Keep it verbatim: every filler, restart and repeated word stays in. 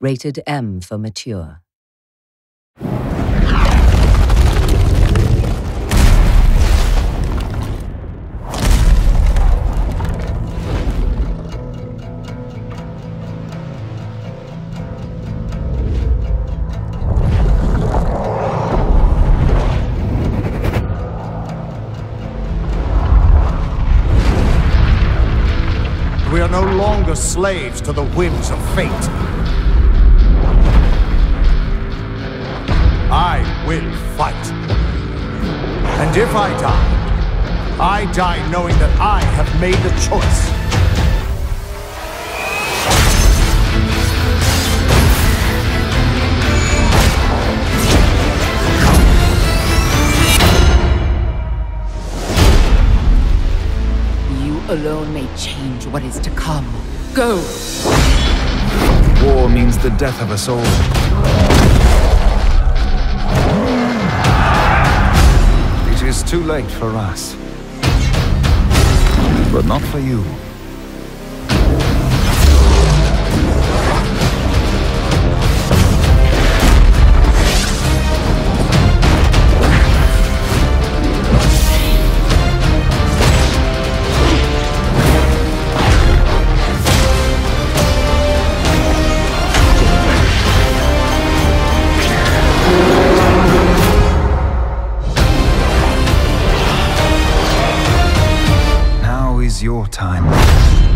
Rated M for mature. We are no longer slaves to the whims of fate. I will fight. And if I die, I die knowing that I have made a choice. Alone may change what is to come. Go! War means the death of us all. It is too late for us. But not for you. Your time.